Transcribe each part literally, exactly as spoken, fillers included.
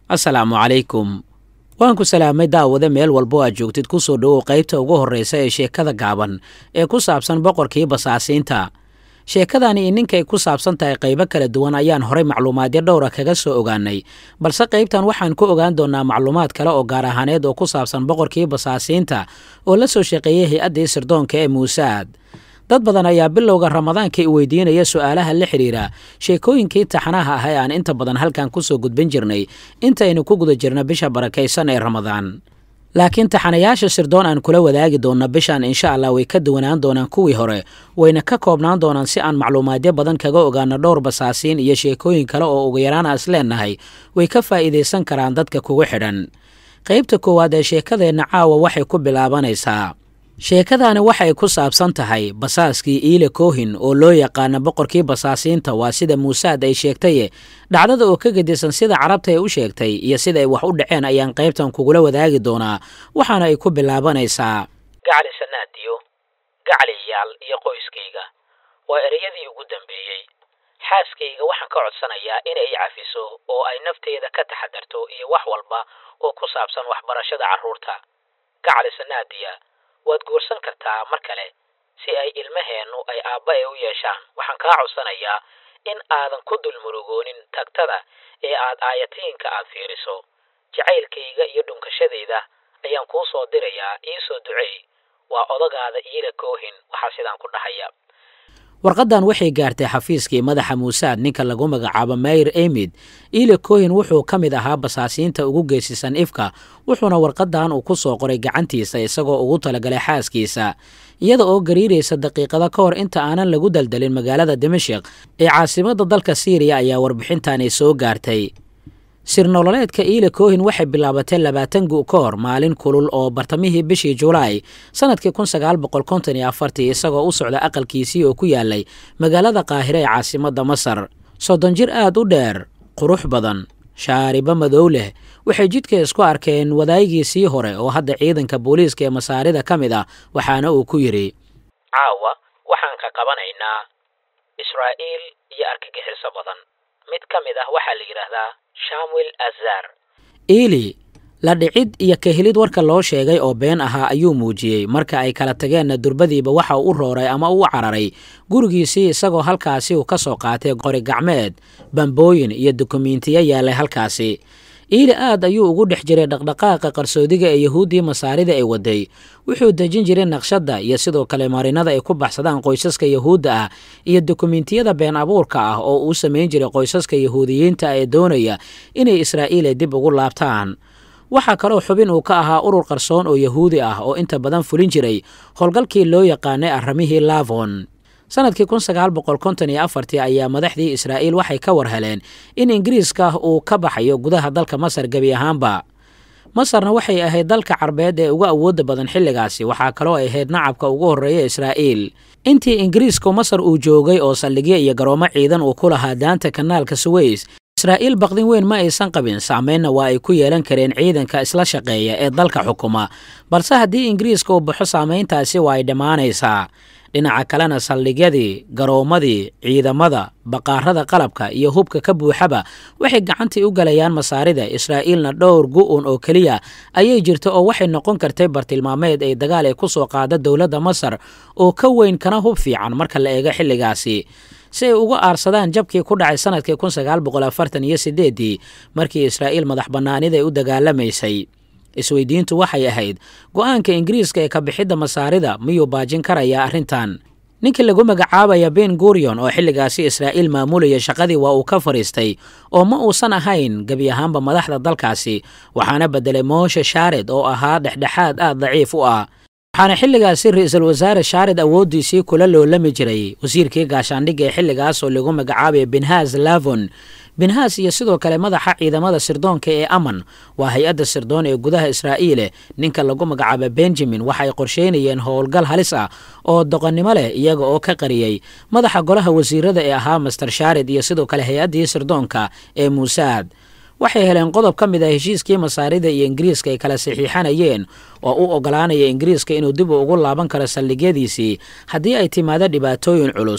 assalaamu calaykum waan ku salaamay daawada meel walbo aad joogtid ku soo dhowow qaybta ugu horreysa ee sheekada gaaban ee ku saabsan boqorkii basaasiinta sheekadani ninkay ku saabsan tahay qaybo kala duwan ayaan horay macluumaadyo dhowra kaga soo ogaanay balse qaybtan waxaan ku ogaan doonaa macluumaad kale oo gaar ahaaneed oo ku saabsan boqorkii basaasiinta oo la soo shaqeeyay hay-addii sirdoonka ee muusaad dad badan ayaa bilowga ramadaanka i weydiinaya su'aalaha la xiriira sheekooyinkii taxanaha ah ee aan inta badan halkan ku soo gudbin jirnay intaynu ku guda jirna bisha barakaysan ee ramadaan laakiin taxanayaasha sirdoon aan kula wadaagi doonna bishaan insha allah way ka duwanaan doonaan kuwii hore wayna ka koobnaan doonaan si aan macluumaadyo badan kaga ogaano dhowr basaasiin iyo sheekooyin kale oo ugu yaraan aas leennahay way ka faa'iidaysan karaan dadka kugu xidhan qaybta koowaad ee sheekadeenna caawa waxay ku bilaabanaysaa sheekadaani waxay ku saabsan tahay basaaskii iile koohin oo loo yaqaana boqorkii basaasiinta waa sida muusaad ay sheegtaye dhacdada oo ka gedisan sida carabta ay u sheegtay iyo sida ay wax u dhaceen ayaan qaybtan kugula wadaagi doonaa waxaana ay ku bilaabanaysaa gacli sanaadiyo gacliyaal iyo qoyskayga waa ereyadii ugu dambeeyey xaaskayga waxaan ka codsanayaa inay cafiso oo ay nafteeda ka taxadarto iyo wax walba oo ku saabsan waxbarashada carruurta gacli sanaadiya waad guursan kartaa mar kale si ay ilmaheennu ay aabba ee u yeeshaan waxaan kaa codsanayaa in aadan ku dulmurugoonin tagtada ee aad aayatiinka aad fiiriso jacaylkayga iyo dhunkashadayda ayaan kuu soo dirayaa ii soo duceey waa odagaada iile koohin waxaa sidaan ku dhahaya warqaddan waxay gaartay xafiiskii madaxa muusaad ninka lagu magacaabo mayr emid iile koohin wuxuu ka mid ahaa basaasiinta ugu geesisan ifka wuxuuna warqaddan uu ku soo qoray gacantiisa isagoo ugu talagalay xaaskiisa iyada oo gariiraysa daqiiqada ka hor inta aanan lagu daldalin magaalada dimashik ee caasimadda dalka siiriya ayaa warbixintani soo gaartay sirnololeedka iile koohin waxay bilaabatay labaatan gu ka hor maalin kulul oo bartamihii bishii julaay sanadkii kun sagaal boqol konton iyo afartii isagoo u socda aqalkiisii oo ku yaalay magaalada qaahire ee caasimadda masar soddon jir aad u dheer qurux badan shaaribo madow leh waxay jidka isku arkeen wadaayigiisii hore oo hadda ciidanka booliiska ee masaarida ka mid ah waxaana uu ku yidhi caawa waxaan ka qabanaynaa israa'iil iyo argagixiso badan mid ka mid ah waxaa la yidhaahdaa shamuel azar iili la dhicid iyo kahelid warka loo sheegay oo been ahaa ayuu muujiyey marka ay kala tageenna durbadiiba waxa uu u rooray ama u cararay gurigiisii isagoo halkaasi uu ka soo qaatay qori gacmeed bambooyin iyo dukumiintiyo yaalay halkaasi iili aad ayuu ugu dhex jiray dhaqdhaqaaqa qarsoodiga ee yahuuddii masaarida ay waday wuxuu dejin jiray naqshadda iyo sidoo kale marinada ay ku baxsadaan qoysaska yahuudda ah iyo dukumiintiyada been abuurka ah oo uu samayn jiray qoysaska yahuudiyiinta ee doonaya inay israa'iil dib ugu laabtaan waxaa kaloo xubin uu ka ahaa urur qarsoon oo yahuudi ah oo inta badan fulin jiray howlgalkii loo yaqaanay arramihii lavon sanadkii kun sagaal boqol konton iyo afartii ayaa madaxdii israa'iil waxay ka war heleen in ingiriiska uu ka baxayo gudaha dalka masar gebi ahaanba masarna waxay ahayd dalka carbeed ee ugu awoodda badan xilligaasi waxaa kaloo ay ahayd nacabka ugu horreeya israa'iil intii ingiriisku masar uu joogay oo saldhigyo iyo garoomo ciidan uu ku lahaa daanta kanaalka suweys israa'iil baqdin weyn ma aysan qabin saamaynna waa ay ku yeelan kareen ciidanka isla shaqeeya ee dalka xukuma balse haddii ingiriiska uu baxo saamayntaasi waa ay dhammaanaysaa dhinaca kalena saldhigyadii garoomadii ciidamada baqaarada qalabka iyo hubka ka buuxaba waxay gacantii u galayaan masaarida israa'iilna dhowr gu-un oo keliya ayay jirta oo waxay noqon kartay bartilmaameed ay dagaal ay ku soo qaada dowladda masar oo ka weyn kana hub fiican marka la eego xilligaasi si ay uga aarsadaan jabkii ku dhacay sanadkii kun sagaal boqol afartan iyo sideedii markii israa'iil madax bannaanida ay u dagaalamaysay isweydiintu waxay ahayd go'aanka ingiriiska ee ka bixidda masaarida miyuu baajin karayaa arrintan ninkii lagu magacaabaya ben gurion oo xilligaasi israa'iil maamulaya shaqadii waa uu ka fadhiistay oo ma uusan ahayn gebi ahaanba madaxda dalkaasi waxaana beddelay mooshe shaared oo ahaa dhexdhexaad aad daciif u ah waxaana xilligaasi ra-iisul wasaare shaared awooddiisii kula loolami jiray wasiirkii gaashaandhigga ee xilligaas oo lagu magacaabaya binhaas lavon binhaas iyo sidoo kale madaxa ciidamada sirdoonka ee aman waa hay-adda sirdoon ee gudaha israa'iile ninka lagu magacaaba benjamin waxay qorsheynayeen howlgal halis ah oo doqonnimo leh iyaga oo ka qariyey madaxa golaha wasiirada ee ahaa master shaared iyo sidoo kale hay-addii sirdoonka ee muusaad waxay heleen qodob ka mid ah heshiiskii masaarida iyo ingiriiska ay kala saxiixanayeen oo u ogolaanaya ingiriiska inuu dib ugu laaban karo saldhigyadiisii haddii ay timaado dhibaatooyin culus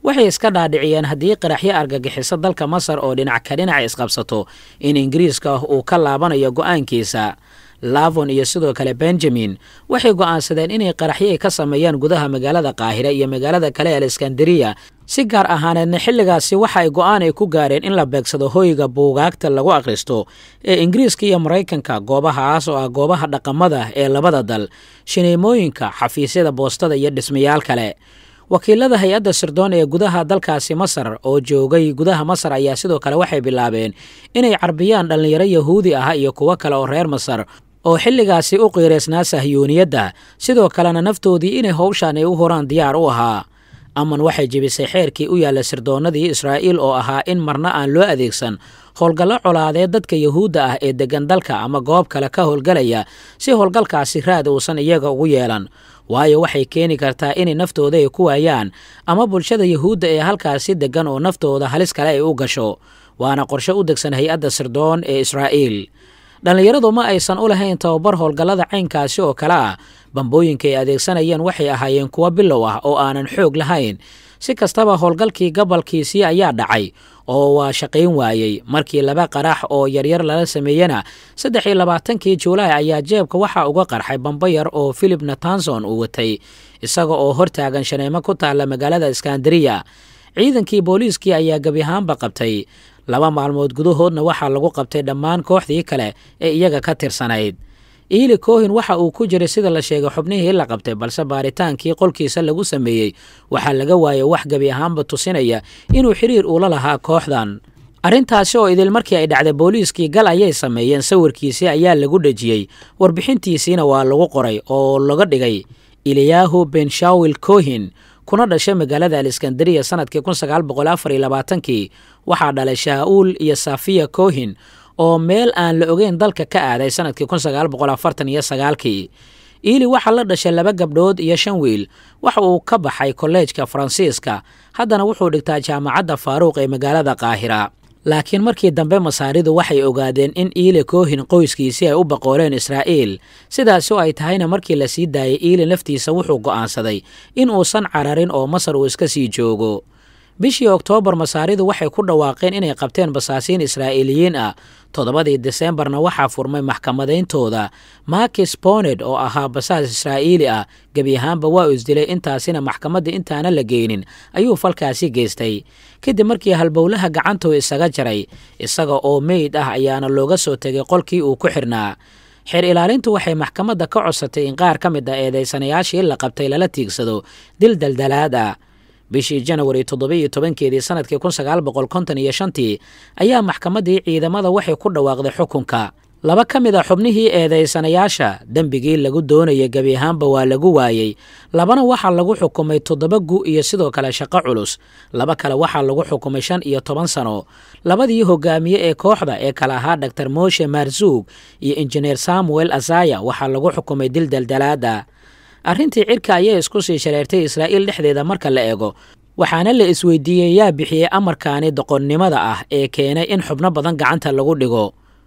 waxay iska dhaadhiciyeen haddii qaraxyo argagixiso dalka masar oo dhinac ka dhinac isqabsato in ingiriiska uu ka laabanayo go'aankiisa. lavon iyo sidoo kale benjamin waxay go'aansadeen inay qaraxyo ay ka sameeyaan gudaha magaalada qaahira iyo magaalada kale ee aleskandariya. si gaar ahaaneedna xilligaasi waxa ay go'aan ay ku gaareen in la beegsado hoyga buugaagta lagu akhristo ee ingiriiska iyo maraykanka, goobahaas oo ah goobaha dhaqamada ee labada dal, shineemooyinka, xafiisyada boostada iyo dhismayaal kale. wakiilada hay-adda sirdoon ee gudaha dalkaasi masar oo joogay gudaha masar ayaa sidoo kale waxay bilaabeen inay carbiyaan dhallinyaro yahuudi ah iyo kuwo kale oo reer masar oo xilligaasi u qiiraysnaa sahyuuniyadda, sidoo kalena naftoodii inay howshaan ay u horaan diyaar u ahaa. aman waxay jebisay xeerkii u yaalla sirdoonnadii israa'iil oo ahaa in marna aan loo adeegsan howlgallo colaadeed dadka yahuudda ah ee deggan dalka ama goob kale ka howlgalaya si howlgalkaasi raad uusan iyaga ugu yeelan, waayo waxay keeni kartaa inay naftooda ay ku waayaan ama bulshada yahuudda ee halkaasi deggan oo naftooda halis kale ay u gasho. waana qorshe u degsan hay-adda sirdoon ee israa'iil. dhallinyaradu ma aysan u lahayn tababar howlgallada caynkaasi oo kale ah. bambooyinka ay adeegsanayeen waxay ahaayeen kuwo bilow ah oo aanan xoog lahayn. si kastaba howlgalkii gobolkiisii ayaa dhacay oo waa shaqayn waayey. markii laba qarax oo yaryar lala sameeyena saddex iyo labaatankii juulaay ayaa jeebka waxaa uga qarxay bambo yar oo philip natanson uu watay, isaga oo hortaagan shaneemo ku taalla magaalada iskandariya. ciidankii booliiskii ayaa gebi ahaanba qabtay. laba maalmood gudahoodna waxaa lagu qabtay dhammaan kooxdii kale ee iyaga ka tirsanayd. Eli Cohen waxa uu ku jiray sida la sheegay xubnihii la qabtay, balse baaritaankii qolkiisa lagu sameeyey waxaa laga waayay wax gebi ahaanba tusinaya inuu xiriir ula lahaa kooxdan. arrintaasi oo idil markii ay dhacday booliiskii gal ayay sameeyeen, sawirkiisii ayaa lagu dhejiyey, warbixintiisiina waa lagu qoray oo laga dhigay Eliyahu Ben Shawil Cohen, kuna dhashay magaalada Alexandria sanadkii kun sagaal boqol afar iyo labaatankii. waxaa dhalay Shaul iyo Safiya Cohen oo meel aan la ogeyn dalka ka aaday sanadkii kun sagaal boqol afartan iyo sagaalkii. Eli waxaa la dhashay laba gabdhood iyo shan wiil. waxa uu ka baxay kolleejka Faransiiska, haddana wuxuu dhigtaa jaamacadda Faaruuq ee magaalada Qaahira. laakiin markii dambe masaaridu waxay ogaadeen in Eli Cohen qoyskiisii ay u baqooleen Israa'iil. sidaas oo ay tahayna markii la sii daayay Eli laftiisa wuxuu go'aansaday in uusan cararin oo Masar uu iska sii joogo. bishii Oktoobar masaaridu waxay ku dhawaaqeen inay qabteen basaasiin Israa'iiliyiin ah. toddobadii Diseembarna waxaa furmay maxkamadayntooda. Marcus Boned oo ahaa basaas Israa'iili ah gebi ahaanba waa u isdilay, intaasina maxkamadda intaana la geynin ayuu falkaasi geystay. kadib markii halbowlaha gacantuu isaga jaray, isaga oo meyd ah ayaana looga soo tegay qolkii uu ku xirnaa. xeer ilaalintu waxay maxkamadda ka codsatay in qaar ka mid ah eedaysanayaashii la qabtay lala tiigsado dil daldalaad ah. bishii Janawari toddoba iyo tobankeedii sanadkii kun sagaal boqol konton iyo shantii ayaa maxkamaddii ciidamada waxay ku dhawaaqday xukunka. laba ka mid a xubnihii eedaysanayaasha dembigii lagu doonayay gebi ahaanba waa lagu waayey. labana waxaa lagu xukumay toddoba gu iyo sidoo kale shaqo culus. laba kale waxaa lagu xukumay shan iyo toban sano. labadii hogaamiye ee kooxda ee kala ahaa Dr Moshe Marzuug iyo Injineer Samuel Azaya waxaa lagu xukumay dil daldalaada. arrintii cirka ayay isku sii shareertay Israa'iil dhexdeeda marka la eego, waxaana la isweydiiyey yaa bixiyey amarkaani doqonnimada ah ee keenay in xubno badan gacanta lagu dhigo.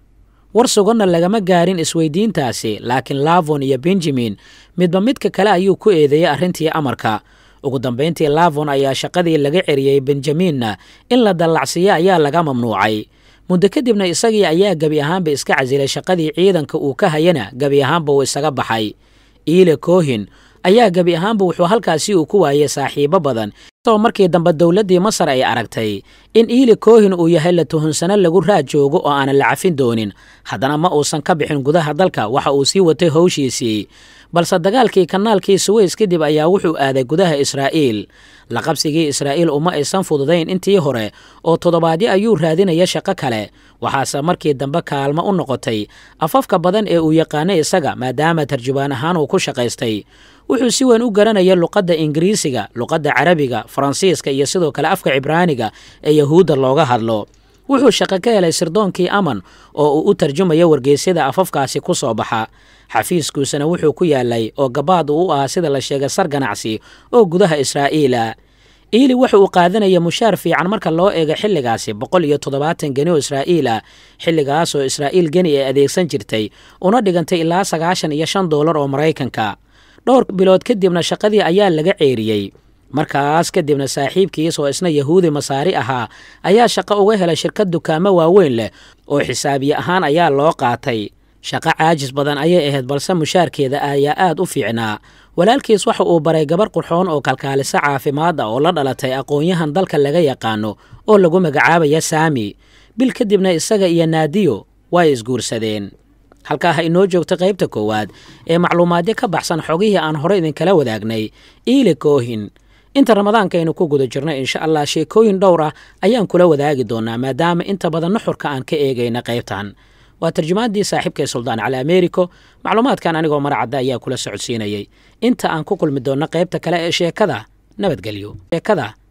war suganna lagama gaarin isweydiintaasi, laakiin Lavon iyo Benjamin midba midka kale ayuu ku eedeeyey arrintii amarka. ugu dambayntii Lavon ayaa shaqadii laga ceriyey, Benjaminna in la dallacsiiyo ayaa laga mamnuucay. muddo kadibna isagii ayaa gebi ahaanba iska casilay shaqadii ciidanka uu ka hayana gebi ahaanba uu isaga baxay. Eli Cohen ayaa gebi ahaanba wuxuu halkaasi uu ku waayay saaxiibo badan, isagoo markii dambe dowladdii Masar ay aragtay in Eli Cohen uu yahay la tuhunsano lagu raad joogo oo aanan la cafin doonin. haddana ma uusan ka bixin gudaha dalka, waxa uu sii watay howshiisii. balse dagaalkii kanaalkii Suways kadib ayaa wuxuu aaday gudaha Israa'iil. la qabsigii Israa'iil uma aysan fududayn intii hore oo toddobaadyo ayuu raadinaya shaqo kale. waxaase markii dambe kaalmo u noqotay afafka badan ee uu yaqaanay isaga, maadaama tarjubaan ahaan uu ku shaqaystay. wuxuu si weyn u garanaya luqadda Ingiriisiga, luqadda Carabiga, Faransiiska iyo sidoo kale afka Cibraaniga ee Yahuudda looga hadlo. wuxuu shaqo ka helay sirdoonkii Aman oo uu u tarjumayo wargeysyada afafkaasi ku soo baxa. xafiiskuusana wuxuu ku yaalay oo gabaad uu u ahaa sida la sheegay sar ganacsi oo gudaha Israa'iila. Eli waxa uu qaadanaya mushaar fiican marka loo eego xilligaasi boqol iyo toddobaatan geni oo Israa'iil ah, xilligaas oo Israa'iil geni ay adeegsan jirtay una dhigantay ilaa sagaashan iyo shan doolar oo Maraykanka. dhowr bilood kadibna shaqadii ayaa laga ceeriyey. markaas kadibna saaxiibkiis oo isna yahuudi masaari ahaa ayaa shaqo uga helay shirkad dukaamo waaweyn leh oo xisaabiye ahaan ayaa loo qaatay shaqo caajis badan ayay ahayd balse mushaarkeeda ayaa aad u fiicnaa walaalkiis waxa uu baray gabar qurxoon oo kalkaaliso caafimaad ah oo la dhalatay aqoon-yahan dalka laga yaqaano oo lagu magacaabaya saami bil kadibna isaga iyo naadiyo way isguursadeen halkaa ha inoo joogta qaybta koowaad ee macluumaadyo ka baxsan xogihii aan hore idinkala wadaagnay iile koohin inta ramadaankaynu ku guda jirnay insha allah sheekooyin dhowr ah ayaan kula wadaagi doonaa maadaama inta badan nuxurka aan ka eegayna qaybtan waa tarjumaadii saaxiibkay suldaan cali ameeriko macluumaadkan anigoo maracadda ayaa kula socodsiinayay inta aan ku kulmi doonno qaybta kale ee sheekada nabadgelyo sheekada